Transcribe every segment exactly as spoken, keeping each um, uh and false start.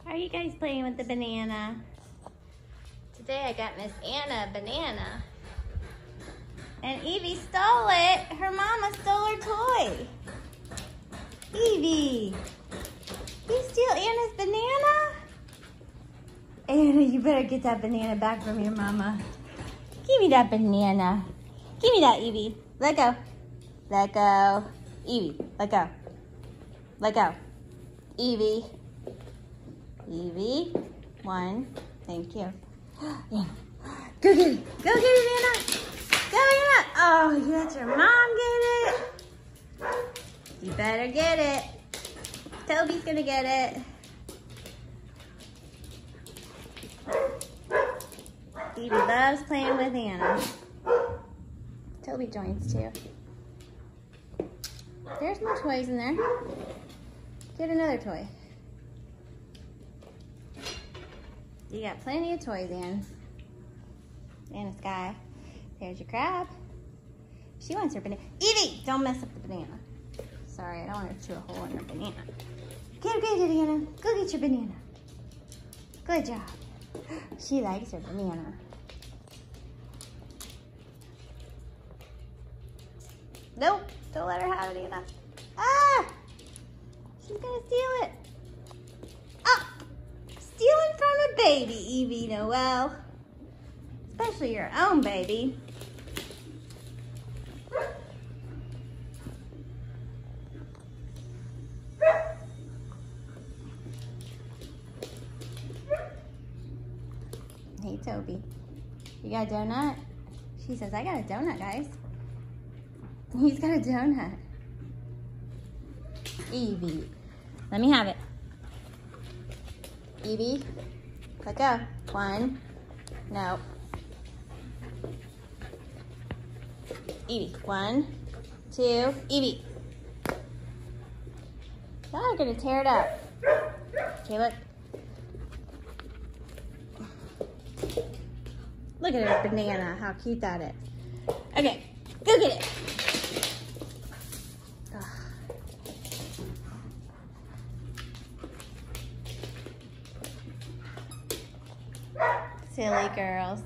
Are you guys playing with the banana? Today I got Miss Anna a banana. And Evie stole it. Her mama stole her toy. Evie, you steal Anna's banana? Anna, you better get that banana back from your mama. Give me that banana. Give me that, Evie. Let go. Let go. Evie, let go. Let go. Evie. Evie. One. Thank you. Yeah. Go get it. Go get it, Anna. Go, Anna. Oh, you let your mom get it. You better get it. Toby's gonna get it. Evie loves playing with Anna. Toby joins too. There's more toys in there. Get another toy. You got plenty of toys, Ann. And a Sky. There's your crab. She wants her banana. Evie, don't mess up the banana. Sorry, I don't want her to chew a hole in her banana. Go get it, Anna. Go get your banana. Good job. She likes her banana. Nope, don't let her have it, Anna. Ah! She's gonna steal it. Ah! Stealing from a baby, Evie Noel. Especially your own baby. Hey, Toby. You got a donut? She says, I got a donut, guys. He's got a donut. Evie. Let me have it. Evie. Let go. One. No. Evie. One. Two. Evie. Y'all are going to tear it up. Okay, look. Look at her banana, how cute that is. Okay, go get it. Ugh. Silly girls.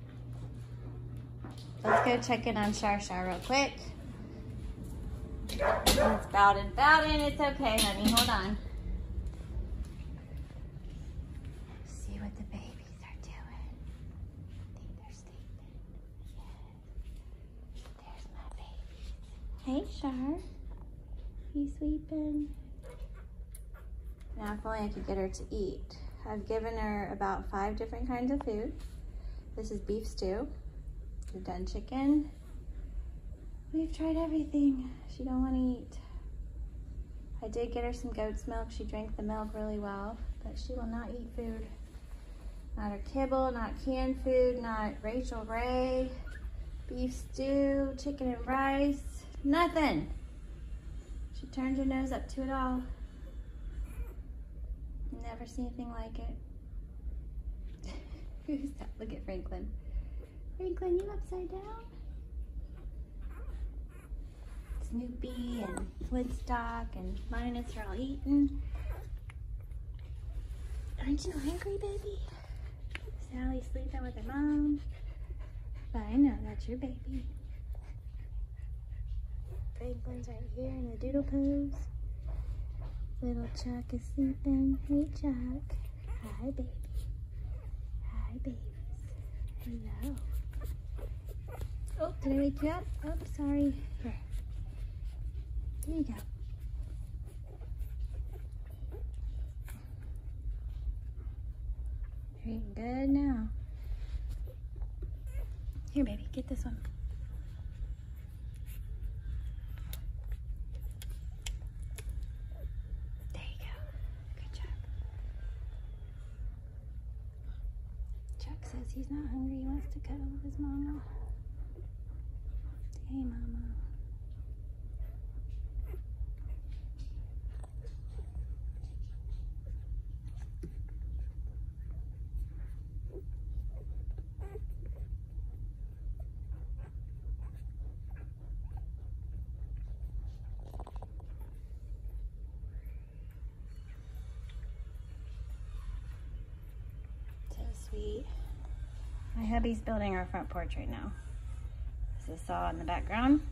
Let's go check in on Shar Shar real quick. It's Bowden. Bowden, it's okay, honey, hold on. Hey, Shar. You sleeping? Now, if only I could get her to eat. I've given her about five different kinds of food. This is beef stew. We've done chicken. We've tried everything. She don't want to eat. I did get her some goat's milk. She drank the milk really well, but she will not eat food. Not her kibble, not canned food, not Rachel Ray, beef stew, chicken and rice. Nothing. She turns her nose up to it all. Never seen anything like it. Who's that? Look at Franklin. Franklin, you upside down? Snoopy and Woodstock and Linus are all eating. Aren't you hungry, baby? Sally's sleeping with her mom. But I know that's your baby. Franklin's right here in the doodle pose. Little Chuck is sleeping. Hey, Chuck. Hi, baby. Hi, babies. Hello. Oh, did I wake you up? Oh, sorry. Here. Here you go. You're eating good now. Here, baby. Get this one. Says he's not hungry, he wants to cuddle with his mama. Hey, mama. hubby's building our front porch right now. This is Saw in the background.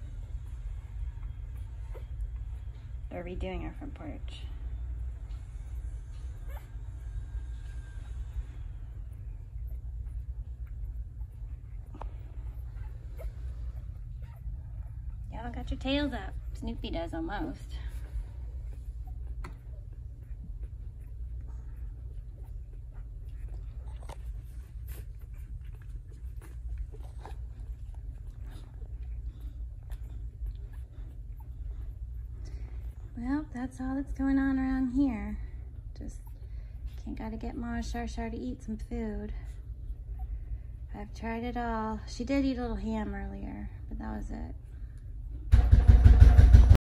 They're redoing our front porch. You haven't got your tails up. Snoopy does almost. Well, that's all that's going on around here. Just can't gotta get Ma Shar Shar to eat some food. I've tried it all. She did eat a little ham earlier, but that was it.